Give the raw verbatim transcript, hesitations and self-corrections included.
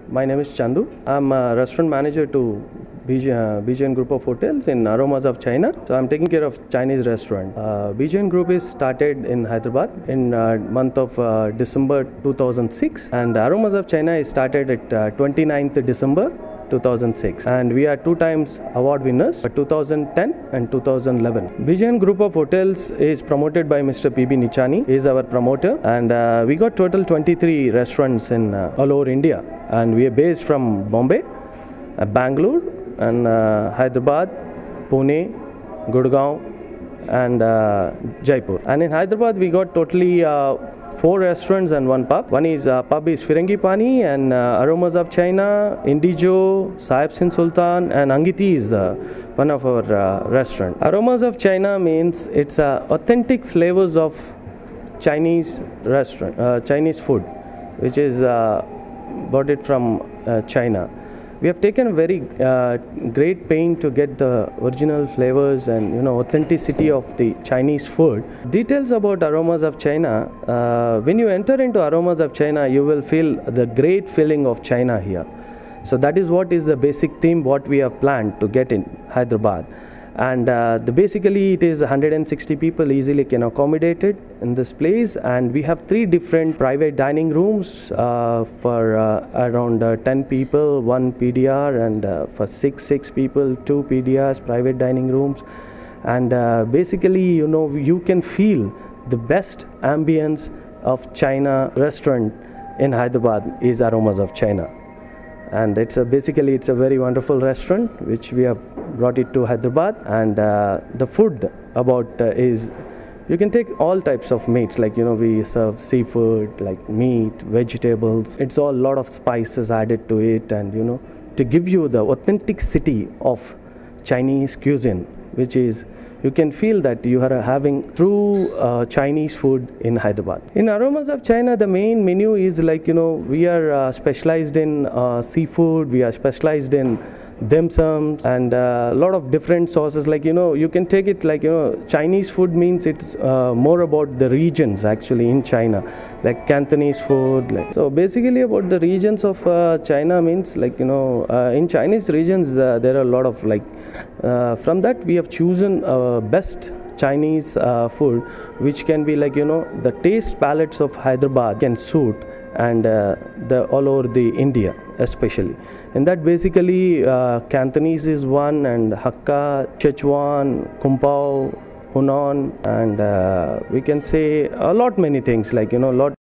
My name is Chandu. I'm a restaurant manager to B G, uh, B G N Group of Hotels in Aromas of China. So I'm taking care of Chinese restaurant. Uh, B G N Group is started in Hyderabad in uh, month of uh, December two thousand six, and Aromas of China is started at uh, twenty-ninth December two thousand six, and we are two times award winners for two thousand ten and two thousand eleven. B G N Group of Hotels is promoted by Mister P B Nichani. He is our promoter, and uh, we got total twenty-three restaurants in uh, all over India, and we are based from Bombay, uh, Bangalore, and uh, Hyderabad, Pune, Gurgaon, and uh, Jaipur. And in Hyderabad we got totally uh, four restaurants and one pub. One is uh, pub is Firangi Pani, and uh, Aromas of China, Indijo, Sahib Sin Sultan, and Angiti is uh, one of our uh, restaurant. Aromas of China means it's uh, authentic flavors of Chinese restaurant, uh, Chinese food, which is uh, bought it from uh, China. We have taken very uh, great pain to get the original flavors and you know authenticity of the Chinese food. Details about Aromas of China. Uh, when you enter into Aromas of China, you will feel the great feeling of China here. So that is what is the basic theme what we have planned to get in Hyderabad. And uh, the basically it is one hundred sixty people easily can accommodate it in this place, and we have three different private dining rooms uh, for uh, around uh, ten people, one P D R, and uh, for six six people, two P D Rs, private dining rooms. And uh, basically you know you can feel the best ambience of China restaurant in Hyderabad is Aromas of China. And it's a basically it's a very wonderful restaurant which we have brought it to Hyderabad. And uh, the food about uh, is you can take all types of meats, like you know we serve seafood, like meat, vegetables. It's all lot of spices added to it, and you know to give you the authenticity of Chinese cuisine, which is you can feel that you are having true uh, Chinese food in Hyderabad. In Aromas of China, the main menu is like, you know, we are uh, specialized in uh, seafood, we are specialized in dim sums, and a uh, lot of different sauces. Like, you know, you can take it like, you know, Chinese food means it's uh, more about the regions actually in China, like Cantonese food. Like. So basically about the regions of uh, China means like, you know, uh, in Chinese regions, uh, there are a lot of like, uh, from that we have chosen uh, best Chinese uh, food, which can be like, you know, the taste palettes of Hyderabad can suit, and uh, the all over the India especially. And that basically uh, Cantonese is one, and Hakka, Sichuan, Kung Pao, Hunan, and uh, we can say a lot many things like, you know, lot